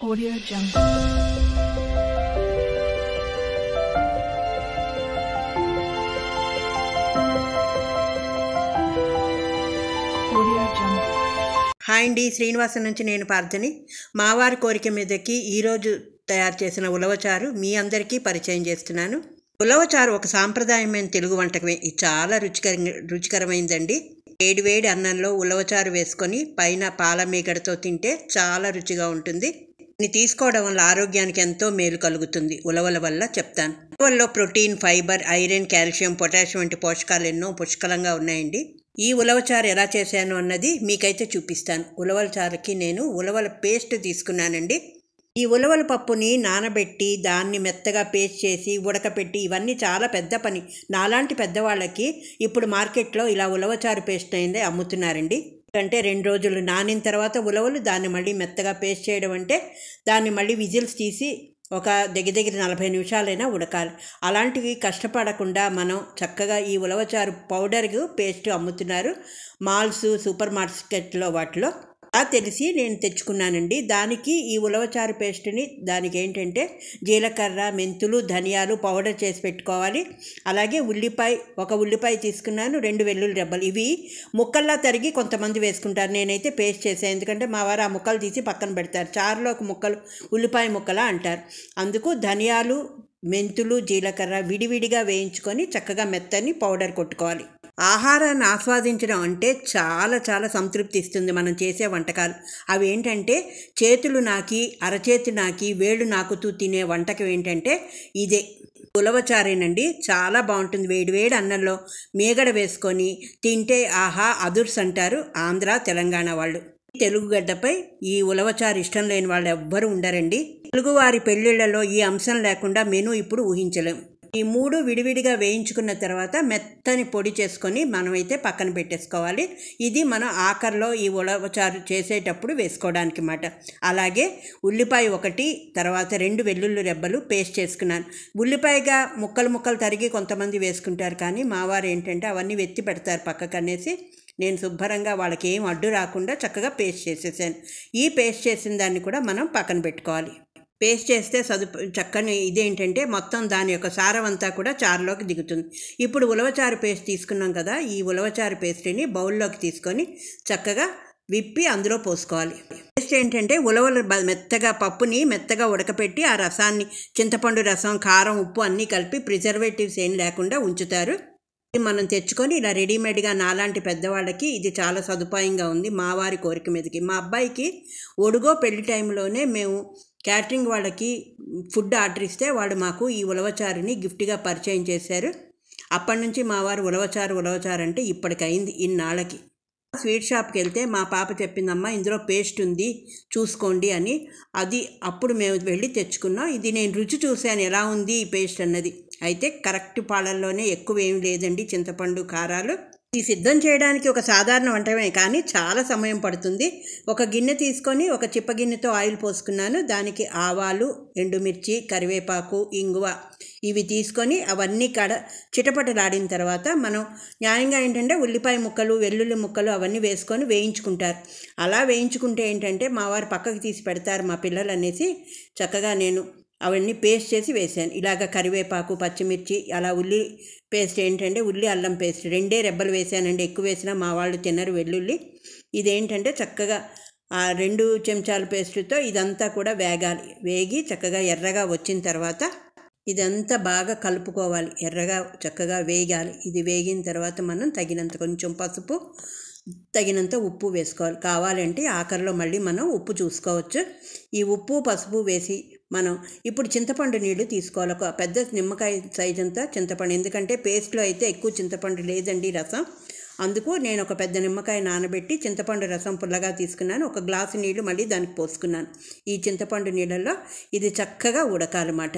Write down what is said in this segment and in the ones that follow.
Audio Jungle. Audio Jungle. Hi అండి, శ్రీనివాసం నుంచి నేను పార్థని. మావారి కోరిక మీదకి ఈరోజు తయారు చేసిన ఉలవచారు మీ అందరికీ పరిచయం చేస్తున్నాను. ఉలవచారు ఒక సాంప్రదాయమైన తెలుగు వంటకమే. ఇది చాలా రుచికరమైందండి. వేడి అన్నంలో ఉలవచారు వేసుకొని పైన పాల మీగడతో తింటే చాలా రుచిగా ఉంటుంది. దీన్ని తీసుకోవడం వల్ల ఆరోగ్యానికి ఎంతో మేలు కలుగుతుంది. ఉలవల వల్ల చెప్తాను. ఉలవల్లో protein, fibre, iron, calcium, potassium వంటి పోషకాలు ఎన్నో పుష్కలంగా ఉన్నాయండి. ఈ ఉలవచారు ఎలా చేశాను అన్నది మీకైతే చూపిస్తాను. ఉలవచారుకి నేను ఉలవల పేస్ట్ తీసుకున్నానండి. ఈ ఉలవల పప్పుని నానబెట్టి దాన్ని మెత్తగా పేస్ట్ చేసి ఉడకపెట్టి ఇవన్నీ చాలా పెద్ద పని. నాలాంటి పెద్దవాళ్ళకి ఇప్పుడు మార్కెట్లో ఇలా ఉలవచారు పేస్ట్ అయిందే అమ్ముతున్నారండి. అంటే 2 రోజులు నానిన తర్వాత ఉలవలు దాన్ని మళ్ళీ మెత్తగా పేస్ట్ చేయడం అంటే దాన్ని మళ్ళీ విజిల్స్ తీసి ఒక దగ్గర 40 నిమిషాలైనా ఉడకాలి. అలాంటివి కష్టపడకుండా మనం చక్కగా ఈ ఉలవచారు పౌడర్కు పేస్ట్ అమ్ముతున్నారు మాల్స్, సూపర్ మార్కెట్లో. వాటిలో తెలిసి నేను తెచ్చుకున్నానండి. దానికి ఈ ఉలవచారు పేస్ట్ని దానికి ఏంటంటే జీలకర్ర, మెంతులు, ధనియాలు పౌడర్ చేసి పెట్టుకోవాలి. అలాగే ఒక ఉల్లిపాయ తీసుకున్నాను, 2 వెల్లుల్లి రెబ్బలు. ఇవి ముక్కల్లా తరిగి కొంతమంది వేసుకుంటారు. నేనైతే పేస్ట్ చేసాను, ఎందుకంటే మా వారు ఆ ముక్కలు తీసి పక్కన పెడతారు. చారులోకి ముక్కలు ఉల్లిపాయ ముక్కలా అంటారు. అందుకు ధనియాలు, మెంతులు, జీలకర్ర విడివిడిగా వేయించుకొని చక్కగా మెత్తని పౌడర్ కొట్టుకోవాలి. ఆహారాన్ని ఆస్వాదించడం అంటే చాలా సంతృప్తి ఇస్తుంది మనం చేసే వంటకాలు. అవి ఏంటంటే చేతులు నాకి, అరచేతి నాకి, వేళ్ళు నాకుతూ తినే వంటకం ఏంటంటే ఇదే ఉలవచారేనండి. చాలా బాగుంటుంది. వేడి అన్నంలో మీగడ వేసుకొని తింటే ఆహా అదుర్స్ అంటారు ఆంధ్ర, తెలంగాణ వాళ్ళు. తెలుగు గడ్డపై ఈ ఉలవచారు ఇష్టం లేని వాళ్ళు ఎవ్వరూ ఉండరండి. తెలుగువారి పెళ్ళిళ్లలో ఈ అంశం లేకుండా మెనూ ఇప్పుడు ఊహించలేం. ఈ 3 విడివిడిగా వేయించుకున్న తర్వాత మెత్తని పొడి చేసుకొని మనమైతే పక్కన పెట్టేసుకోవాలి. ఇది మనం ఆఖరిలో ఈ ఉలవచారు చేసేటప్పుడు వేసుకోవడానికి మాట. అలాగే ఉల్లిపాయ 1, తర్వాత 2 వెల్లుల్లి రెబ్బలు పేస్ట్ చేసుకున్నాను. ఉల్లిపాయగా ముక్కలు తరిగి కొంతమంది వేసుకుంటారు, కానీ మావారు ఏంటంటే అవన్నీ వెత్తి పెడతారు పక్కకు అనేసి నేను శుభ్రంగా వాళ్ళకి ఏం అడ్డు రాకుండా చక్కగా పేస్ట్ చేసేసాను. ఈ పేస్ట్ చేసిన దాన్ని కూడా మనం పక్కన పెట్టుకోవాలి. పేస్ట్ చేస్తే చక్కని ఇదేంటంటే మొత్తం దాని యొక్క సారం అంతా కూడా చారులోకి దిగుతుంది. ఇప్పుడు ఉలవచారు పేస్ట్ తీసుకున్నాం కదా, ఈ ఉలవచారు పేస్ట్ని బౌల్లోకి తీసుకొని చక్కగా విప్పి అందులో పోసుకోవాలి. పేస్ట్ ఏంటంటే ఉలవలు పప్పుని మెత్తగా ఉడకపెట్టి ఆ రసాన్ని, చింతపండు రసం, కారం, ఉప్పు అన్నీ కలిపి ప్రిజర్వేటివ్స్ ఏం లేకుండా ఉంచుతారు. మనం తెచ్చుకొని ఇలా రెడీమేడ్గా నాలాంటి పెద్దవాళ్ళకి ఇది చాలా సదుపాయంగా ఉంది. మా వారి కోరిక మీదకి మా అబ్బాయికి ఒడుగో పెళ్లి టైంలోనే మేము క్యాటరింగ్ వాళ్ళకి ఫుడ్ ఆర్డర్ ఇస్తే వాళ్ళు మాకు ఈ ఉలవచారుని గిఫ్ట్గా పరిచయం చేశారు. అప్పటి నుంచి మా వారు ఉలవచారు అంటే ఇప్పటికైంది ఇన్నాళ్ళకి. స్వీట్ షాప్కి వెళ్తే మా పాప చెప్పిందమ్మా ఇందులో పేస్ట్ ఉంది చూసుకోండి అని. అప్పుడు మేము వెళ్ళి తెచ్చుకున్నాం. ఇది నేను రుచి చూశాను ఎలా ఉంది ఈ పేస్ట్ అన్నది. అయితే కరెక్ట్ పాలల్లోనే ఎక్కువ ఏమి లేదండి. చింతపండు, కారాలు. ఇది సిద్ధం చేయడానికి ఒక సాధారణ వంటమే, కానీ చాలా సమయం పడుతుంది. ఒక గిన్నె తీసుకొని ఒక చిప్పగిన్నెతో ఆయిల్ పోసుకున్నాను. దానికి ఆవాలు, ఎండుమిర్చి, కరివేపాకు, ఇంగువ ఇవి తీసుకొని అవన్నీ చిటపటలాడిన తర్వాత మనం న్యాయంగా ఏంటంటే ఉల్లిపాయ ముక్కలు, వెల్లుల్లి ముక్కలు అవన్నీ వేసుకొని వేయించుకుంటారు. అలా వేయించుకుంటే ఏంటంటే మా వారు పక్కకి తీసి పెడతారు మా పిల్లలు అనేసి చక్కగా నేను అవన్నీ పేస్ట్ చేసి వేసాను. ఇలాగ కరివేపాకు, పచ్చిమిర్చి, అలా ఉల్లి పేస్ట్ ఏంటంటే ఉల్లి అల్లం పేస్ట్ 2 రెబ్బలు వేసానండి. ఎక్కువ వేసినా మా వాళ్ళు తినరు వెల్లుల్లి. ఇదేంటంటే చక్కగా ఆ 2 చెంచాల పేస్టుతో ఇదంతా కూడా వేగి చక్కగా ఎర్రగా వచ్చిన తర్వాత ఇదంతా బాగా కలుపుకోవాలి. ఎర్రగా చక్కగా వేగాలి. ఇది వేగిన తర్వాత మనం తగినంత కొంచెం పసుపు, తగినంత ఉప్పు వేసుకోవాలి. కావాలంటే ఆఖరిలో మళ్ళీ మనం ఉప్పు చూసుకోవచ్చు. ఈ ఉప్పు, పసుపు వేసి మనం ఇప్పుడు చింతపండు నీళ్లు తీసుకోవాలి. ఒక పెద్ద నిమ్మకాయ సైజ్ అంతా చింతపండు, ఎందుకంటే పేస్ట్లో అయితే ఎక్కువ చింతపండు లేదండి రసం. అందుకు నేను ఒక పెద్ద నిమ్మకాయ నానబెట్టి చింతపండు రసం పుల్లగా తీసుకున్నాను. 1 గ్లాసు నీళ్లు మళ్ళీ దానికి పోసుకున్నాను. ఈ చింతపండు నీళ్ళల్లో ఇది చక్కగా ఉడకాలన్నమాట.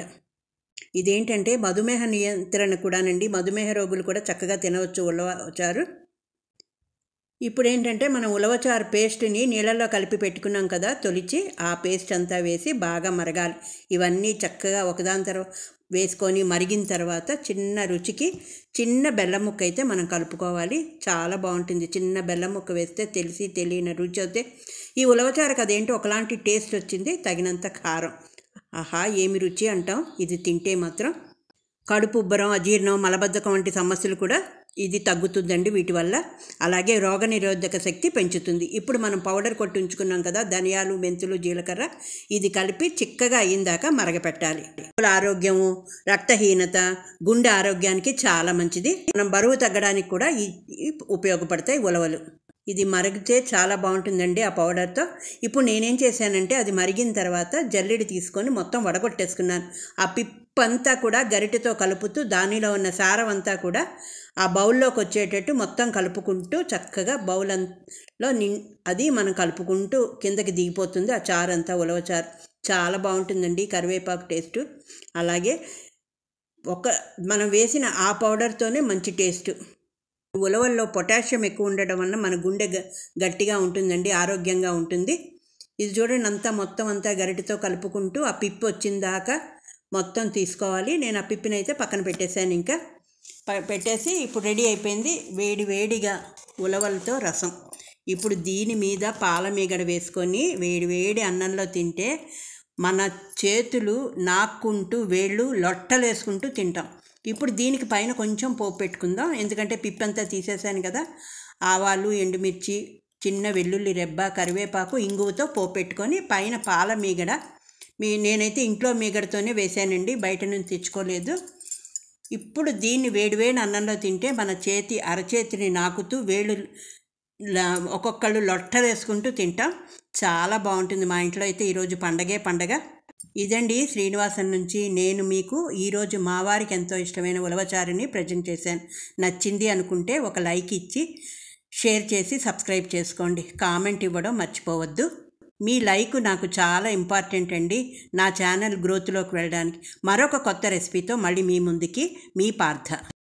ఇదేంటంటే మధుమేహ నియంత్రణ కూడానండి. మధుమేహ రోగులు కూడా చక్కగా తినవచ్చు ఉలవచారు. ఇప్పుడు ఏంటంటే మనం ఉలవచారు పేస్ట్ని నీళ్ళల్లో కలిపి పెట్టుకున్నాం కదా, తొలిచి ఆ పేస్ట్ అంతా వేసి బాగా మరగాలి. ఇవన్నీ చక్కగా ఒకదాని తర్వాత వేసుకొని మరిగిన తర్వాత చిన్న రుచికి చిన్న బెల్లం ముక్క అయితే మనం కలుపుకోవాలి. చాలా బాగుంటుంది. చిన్న బెల్లం ముక్క వేస్తే తెలియని రుచి అయితే ఈ ఉలవచారుకి అదేంటో ఒకలాంటి టేస్ట్ వచ్చింది. తగినంత కారం. ఆహా, ఏమి రుచి అంటాం. ఇది తింటే మాత్రం కడుపు ఉబ్బరం, అజీర్ణం, మలబద్ధకం వంటి సమస్యలు కూడా ఇది తగ్గుతుందండి వీటి వల్ల. అలాగే రోగనిరోధక శక్తి పెంచుతుంది. ఇప్పుడు మనం పౌడర్ కొట్టి ఉంచుకున్నాం కదా, ధనియాలు, మెంతులు, జీలకర్ర, ఇది కలిపి చిక్కగా అయ్యిందాక మరగపెట్టాలి. ఆరోగ్యము, రక్తహీనత, గుండె ఆరోగ్యానికి చాలా మంచిది. మనం బరువు తగ్గడానికి కూడా ఉపయోగపడతాయి ఉలవలు. ఇది మరిగితే చాలా బాగుంటుందండి ఆ పౌడర్తో. ఇప్పుడు నేనేం చేశానంటే అది మరిగిన తర్వాత జల్లెడి తీసుకొని మొత్తం వడగొట్టేసుకున్నాను. ఆ పిప్పంతా కూడా గరిటెతో కలుపుతూ దానిలో ఉన్న సారం అంతా కూడా ఆ బౌల్లోకి వచ్చేటట్టు మొత్తం కలుపుకుంటూ చక్కగా బౌల్లో అది మనం కలుపుకుంటూ కిందకి దిగిపోతుంది ఆ చారు అంతా. ఉలవచారు చాలా బాగుంటుందండి. కరివేపాకు టేస్టు, అలాగే మనం వేసిన ఆ పౌడర్తోనే మంచి టేస్టు. ఉలవల్లో పొటాషియం ఎక్కువ ఉండడం వల్ల మన గుండె గట్టిగా ఉంటుందండి, ఆరోగ్యంగా ఉంటుంది. ఇది చూడండి, మొత్తం అంతా గరిటెతో కలుపుకుంటూ ఆ పిప్పి వచ్చిన దాకా మొత్తం తీసుకోవాలి. నేను ఆ పిప్పిని అయితే పక్కన పెట్టేశాను. ఇంకా పెట్టేసి ఇప్పుడు రెడీ అయిపోయింది వేడిగా ఉలవలతో రసం. ఇప్పుడు దీని మీద పాలమీగడ వేసుకొని వేడి అన్నంలో తింటే మన చేతులు నాక్కుంటూ వేళ్ళు లొట్టలేసుకుంటూ తింటాం. ఇప్పుడు దీనికి పైన కొంచెం పోపు పెట్టుకుందాం. ఎందుకంటే పిప్పంతా తీసేసాను కదా. ఆవాలు, ఎండుమిర్చి, చిన్న వెల్లుల్లి రెబ్బ, కరివేపాకు, ఇంగువతో పోపు పెట్టుకొని పైన పాల మీగడ, నేనైతే ఇంట్లో మీగడతోనే వేసానండి, బయట నుంచి తెచ్చుకోలేదు. ఇప్పుడు దీన్ని వేడివేడి అన్నంలో తింటే మన అరచేతిని నాకుతూ వేళ్ళు ఒక్కొక్కళ్ళు లొట్టలేసుకుంటూ తింటాం. చాలా బాగుంటుంది. మా ఇంట్లో అయితే ఈరోజు పండగ. ఇదండి శ్రీనివాసన్ నుంచి నేను మీకు ఈరోజు మా వారికి ఎంతో ఇష్టమైన ఉలవచారుని ప్రజెంట్ చేశాను. నచ్చింది అనుకుంటే ఒక లైక్ ఇచ్చి షేర్ చేసి సబ్స్క్రైబ్ చేసుకోండి. కామెంట్ ఇవ్వడం మర్చిపోవద్దు. మీ లైక్ నాకు చాలా ఇంపార్టెంట్ అండి, నా ఛానల్ గ్రోత్లోకి వెళ్ళడానికి. మరొక కొత్త రెసిపీతో మళ్ళీ మీ ముందుకి మీ పార్థ.